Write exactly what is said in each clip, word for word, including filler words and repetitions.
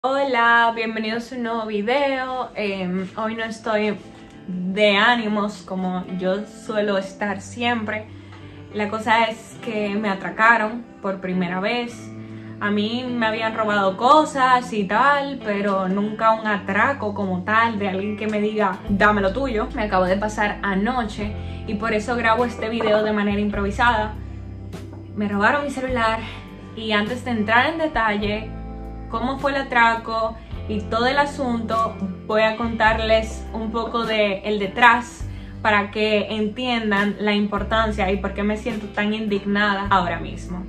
Hola, bienvenidos a un nuevo video. Eh, hoy no estoy de ánimos como yo suelo estar siempre. La cosa es que me atracaron por primera vez. A mí me habían robado cosas y tal, pero nunca un atraco como tal de alguien que me diga dame lo tuyo. Me acabo de pasar anoche y por eso grabo este video de manera improvisada. Me robaron mi celular y antes de entrar en detalle cómo fue el atraco y todo el asunto, voy a contarles un poco de el detrás para que entiendan la importancia y por qué me siento tan indignada ahora mismo.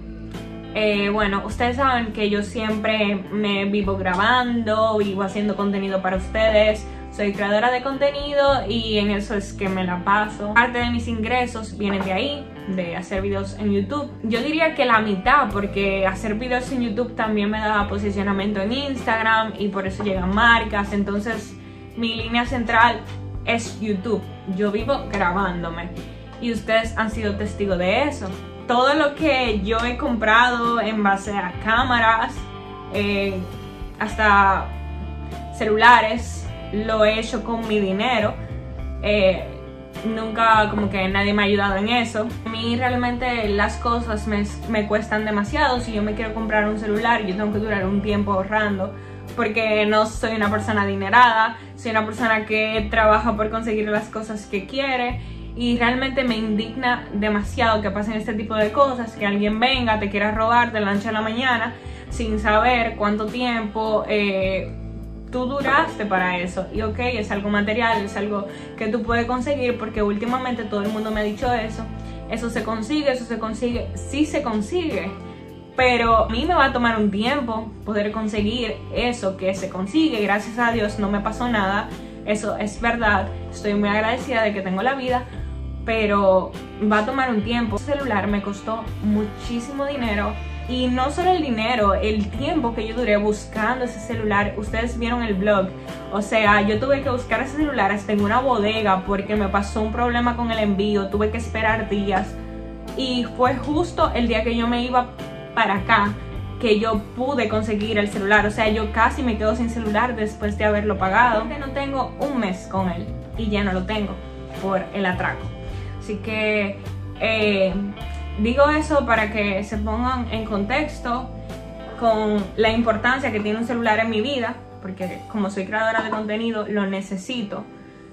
Eh, bueno, ustedes saben que yo siempre me vivo grabando, vivo haciendo contenido para ustedes. Soy creadora de contenido y en eso es que me la paso. Parte de mis ingresos vienen de ahí, de hacer videos en YouTube. Yo diría que la mitad, porque hacer videos en YouTube también me da posicionamiento en Instagram y por eso llegan marcas. Entonces mi línea central es YouTube. Yo vivo grabándome y ustedes han sido testigos de eso. Todo lo que yo he comprado en base a cámaras, eh, hasta celulares, lo he hecho con mi dinero. Eh, nunca como que nadie me ha ayudado en eso. A mí realmente las cosas me, me cuestan demasiado. Si yo me quiero comprar un celular, yo tengo que durar un tiempo ahorrando, porque no soy una persona adinerada, soy una persona que trabaja por conseguir las cosas que quiere. Y realmente me indigna demasiado que pasen este tipo de cosas, que alguien venga, te quiera robar de la noche a la mañana sin saber cuánto tiempo eh, tú duraste para eso. Y ok, es algo material, es algo que tú puedes conseguir, porque últimamente todo el mundo me ha dicho eso. Eso se consigue, eso se consigue, sí se consigue, pero a mí me va a tomar un tiempo poder conseguir eso que se consigue. Gracias a Dios no me pasó nada, eso es verdad, estoy muy agradecida de que tengo la vida, pero va a tomar un tiempo. El celular me costó muchísimo dinero. Y no solo el dinero, el tiempo que yo duré buscando ese celular. Ustedes vieron el vlog. O sea, yo tuve que buscar ese celular hasta en una bodega porque me pasó un problema con el envío. Tuve que esperar días. Y fue justo el día que yo me iba para acá que yo pude conseguir el celular. O sea, yo casi me quedo sin celular después de haberlo pagado. Que no tengo un mes con él y ya no lo tengo por el atraco. Así que eh, digo eso para que se pongan en contexto con la importancia que tiene un celular en mi vida, porque como soy creadora de contenido lo necesito.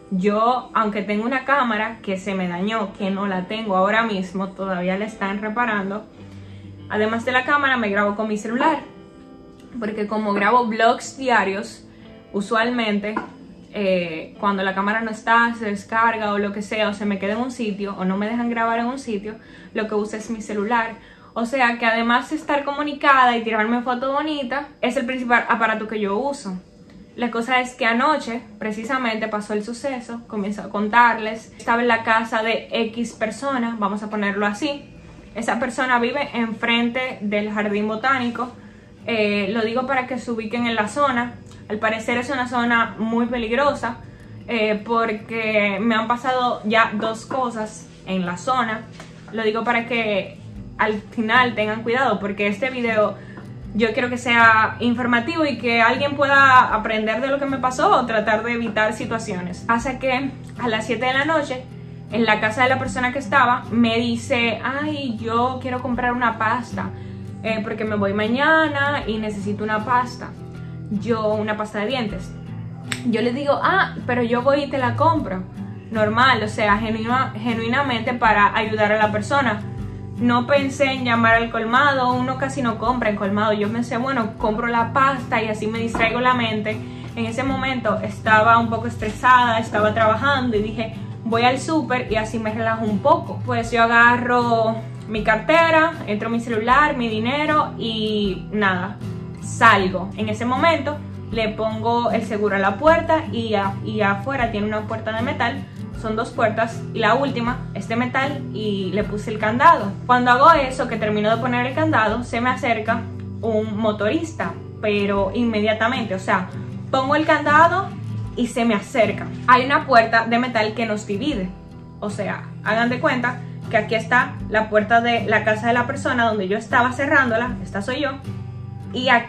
Yo, aunque tengo una cámara que se me dañó, que no la tengo ahora mismo, todavía la están reparando. Además de la cámara me grabo con mi celular, porque como grabo vlogs diarios, usualmente Eh, cuando la cámara no está, se descarga o lo que sea, o se me queda en un sitio o no me dejan grabar en un sitio, lo que uso es mi celular. O sea que además de estar comunicada y tirarme fotos bonitas, es el principal aparato que yo uso. La cosa es que anoche precisamente pasó el suceso, comienzo a contarles. Estaba en la casa de X persona, vamos a ponerlo así. Esa persona vive enfrente del jardín botánico. Eh, lo digo para que se ubiquen en la zona. Al parecer es una zona muy peligrosa, eh, porque me han pasado ya dos cosas en la zona. Lo digo para que al final tengan cuidado, porque este video yo quiero que sea informativo y que alguien pueda aprender de lo que me pasó o tratar de evitar situaciones. Pasa que a las siete de la noche, en la casa de la persona que estaba, me dice: ay, yo quiero comprar una pasta, eh, porque me voy mañana y necesito una pasta. Yo, una pasta de dientes. Yo le digo: ah, pero yo voy y te la compro. Normal, o sea, genuina, genuinamente para ayudar a la persona. No pensé en llamar al colmado, uno casi no compra en colmado. Yo pensé, bueno, compro la pasta y así me distraigo la mente. En ese momento estaba un poco estresada, estaba trabajando y dije, voy al súper y así me relajo un poco. Pues yo agarro mi cartera, entro mi celular, mi dinero y nada, salgo. En ese momento le pongo el seguro a la puerta y, a, y afuera tiene una puerta de metal. Son dos puertas y la última es de metal y le puse el candado. Cuando hago eso, que termino de poner el candado, se me acerca un motorista, pero inmediatamente, o sea, pongo el candado y se me acerca. Hay una puerta de metal que nos divide. O sea, hagan de cuenta que aquí está la puerta de la casa de la persona donde yo estaba cerrándola, esta soy yo, y aquí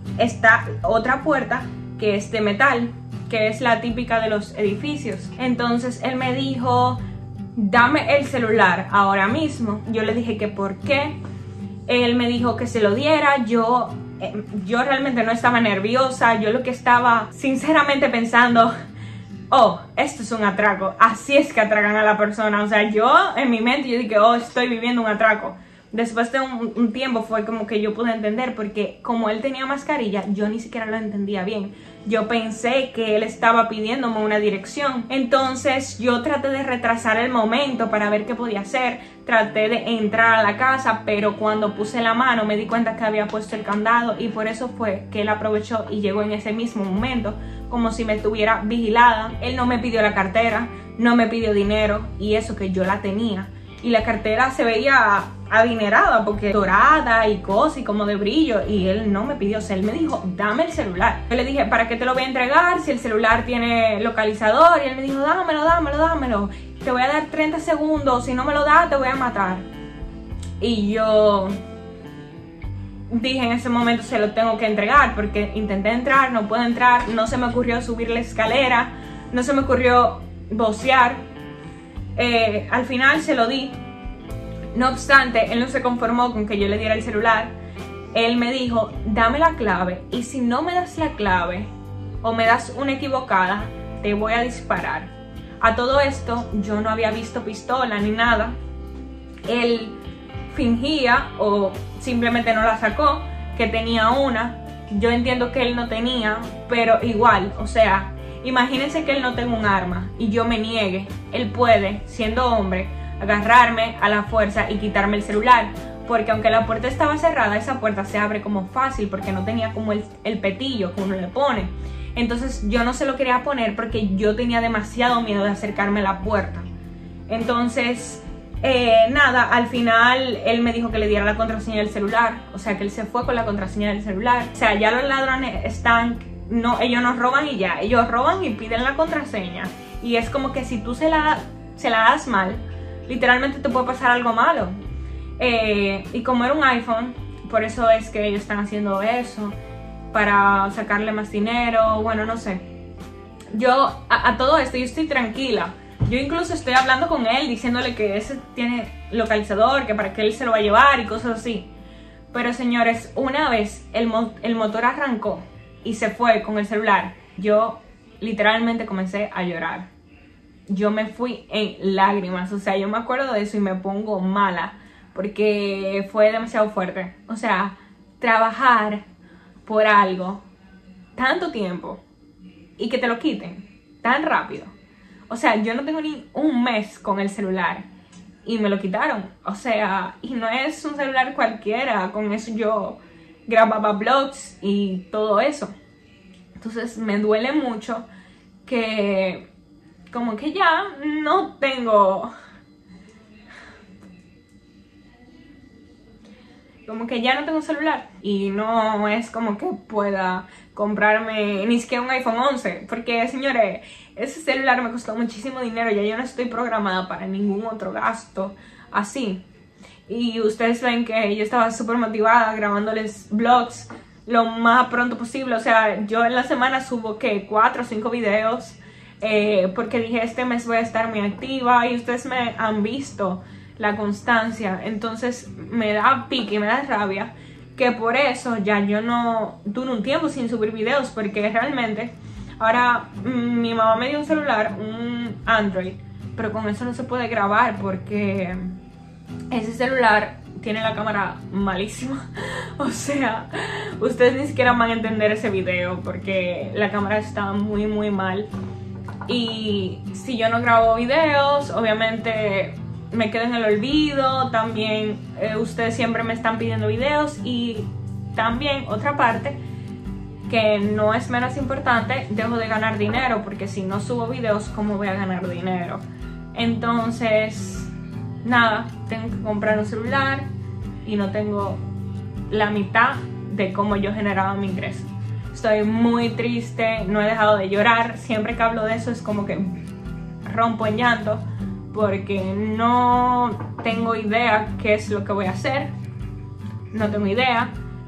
está otra puerta que es de metal, que es la típica de los edificios. Entonces él me dijo, dame el celular ahora mismo. Yo le dije que por qué. Él me dijo que se lo diera. Yo, eh, yo realmente no estaba nerviosa. Yo lo que estaba sinceramente pensando, oh, esto es un atraco. Así es que atracan a la persona. O sea, yo en mi mente yo dije, oh, estoy viviendo un atraco. Después de un, un tiempo fue como que yo pude entender, porque como él tenía mascarilla, yo ni siquiera lo entendía bien. Yo pensé que él estaba pidiéndome una dirección. Entonces yo traté de retrasar el momento para ver qué podía hacer. Traté de entrar a la casa, pero cuando puse la mano me di cuenta que había puesto el candado, y por eso fue que él aprovechó y llegó en ese mismo momento, como si me tuviera vigilada. Él no me pidió la cartera, no me pidió dinero, y eso que yo la tenía. Y la cartera se veía adinerada porque dorada y cosas y como de brillo, y él no me pidió. O sea, él me dijo, dame el celular. Yo le dije, ¿para qué te lo voy a entregar si el celular tiene localizador? Y él me dijo, dámelo, dámelo, dámelo, te voy a dar treinta segundos, si no me lo das te voy a matar. Y yo dije en ese momento, se lo tengo que entregar, porque intenté entrar, no puedo entrar, no se me ocurrió subir la escalera, no se me ocurrió vocear. Eh, al final se lo di. No obstante, él no se conformó con que yo le diera el celular. Él me dijo, dame la clave, y si no me das la clave o me das una equivocada, te voy a disparar. A todo esto yo no había visto pistola ni nada. Él fingía, o simplemente no la sacó, que tenía una. Yo entiendo que él no tenía, pero igual, o sea, imagínense que él no tenga un arma y yo me niegue. Él puede, siendo hombre, agarrarme a la fuerza y quitarme el celular, porque aunque la puerta estaba cerrada, esa puerta se abre como fácil, porque no tenía como el, el petillo que uno le pone. Entonces yo no se lo quería poner porque yo tenía demasiado miedo de acercarme a la puerta. Entonces eh, nada, al final él me dijo que le diera la contraseña del celular. O sea, que él se fue con la contraseña del celular. O sea, ya los ladrones están, no, ellos no roban y ya, ellos roban y piden la contraseña. Y es como que si tú se la, se la das mal, literalmente te puede pasar algo malo. Eh, y como era un iPhone, por eso es que ellos están haciendo eso, para sacarle más dinero. Bueno, no sé. Yo a, a todo esto yo estoy tranquila. Yo incluso estoy hablando con él, diciéndole que ese tiene localizador, que para que él se lo va a llevar y cosas así. Pero señores, una vez el, mo el motor arrancó y se fue con el celular, yo literalmente comencé a llorar. Yo me fui en lágrimas. O sea, yo me acuerdo de eso y me pongo mala, porque fue demasiado fuerte. O sea, trabajar por algo tanto tiempo y que te lo quiten tan rápido. O sea, yo no tengo ni un mes con el celular y me lo quitaron. O sea, y no es un celular cualquiera. Con eso yo grababa vlogs y todo eso. Entonces me duele mucho que como que ya no tengo... Como que ya no tengo celular. Y no es como que pueda comprarme ni siquiera un iPhone once. Porque, señores, ese celular me costó muchísimo dinero. Ya yo no estoy programada para ningún otro gasto así. Y ustedes ven que yo estaba súper motivada grabándoles vlogs lo más pronto posible. O sea, yo en la semana subo, ¿qué? Cuatro o cinco videos. Eh, porque dije, este mes voy a estar muy activa. Y ustedes me han visto la constancia. Entonces me da pique y me da rabia que por eso ya yo no duro un tiempo sin subir videos, porque realmente ahora mmm, mi mamá me dio un celular, un Android, pero con eso no se puede grabar porque ese celular tiene la cámara malísima. O sea, ustedes ni siquiera van a entender ese video porque la cámara está muy muy mal. Y si yo no grabo videos, obviamente me quedo en el olvido. También eh, ustedes siempre me están pidiendo videos. Y también otra parte que no es menos importante, dejo de ganar dinero, porque si no subo videos, ¿cómo voy a ganar dinero? Entonces nada, tengo que comprar un celular y no tengo la mitad de cómo yo generaba mi ingreso. Estoy muy triste, no he dejado de llorar. Siempre que hablo de eso es como que rompo en llanto, porque no tengo idea qué es lo que voy a hacer. No tengo idea.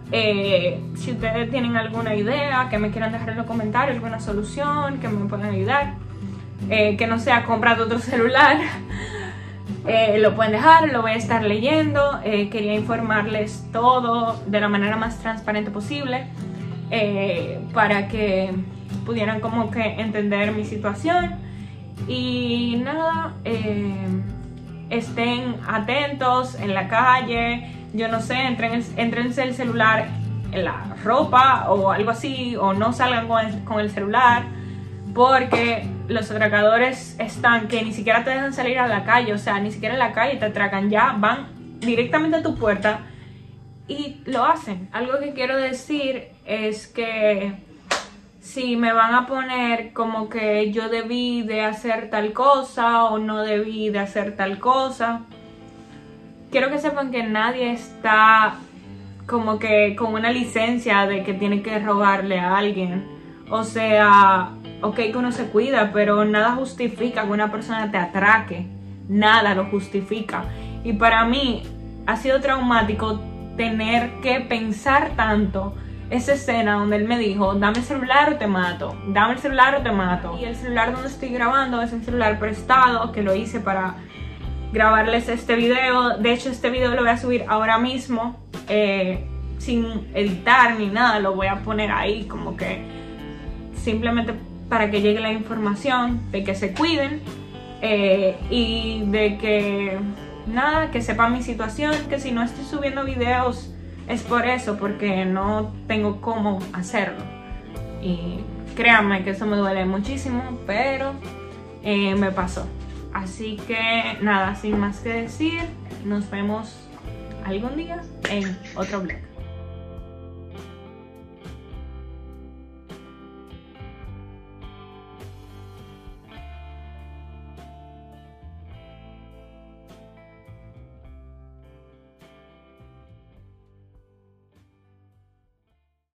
Eh, si ustedes tienen alguna idea, que me quieran dejar en los comentarios, alguna solución, que me puedan ayudar, eh, que no sea comprar otro celular, eh, lo pueden dejar, lo voy a estar leyendo. Eh, quería informarles todo de la manera más transparente posible, eh, para que pudieran como que entender mi situación. Y nada, eh, estén atentos en la calle. Yo no sé, entren, entrense el celular en la ropa o algo así, o no salgan con el, con el celular, porque los atracadores están que ni siquiera te dejan salir a la calle. O sea, ni siquiera en la calle te atracan, ya van directamente a tu puerta y lo hacen. Algo que quiero decir es que si me van a poner como que yo debí de hacer tal cosa o no debí de hacer tal cosa, quiero que sepan que nadie está como que con una licencia de que tiene que robarle a alguien. O sea, ok que uno se cuida, pero nada justifica que una persona te atraque. Nada lo justifica. Y para mí ha sido traumático tener que pensar tanto esa escena donde él me dijo, dame el celular o te mato, dame el celular o te mato. Y el celular donde estoy grabando es un celular prestado que lo hice para grabarles este video. De hecho, este video lo voy a subir ahora mismo, eh, sin editar ni nada. Lo voy a poner ahí como que simplemente para que llegue la información de que se cuiden, eh, y de que nada, que sepan mi situación, que si no estoy subiendo videos es por eso, porque no tengo cómo hacerlo. Y créanme que eso me duele muchísimo, pero eh, me pasó. Así que nada, sin más que decir, nos vemos algún día en otro vlog.